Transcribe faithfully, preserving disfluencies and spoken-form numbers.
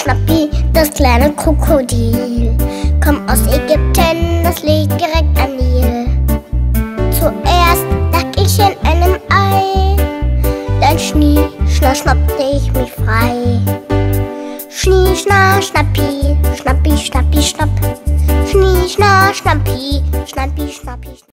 Schnappi, das kleine Krokodil, kommt aus Ägypten, das liegt direkt am Nil. Zuerst lag ich in einem Ei, dann schnie, schna, schnappte ich mich frei. Schnie, schna, schnappi, schnappi, schnappi, schnapp. Schnie, schna, schnappi, schnappi, schnappi, schnapp.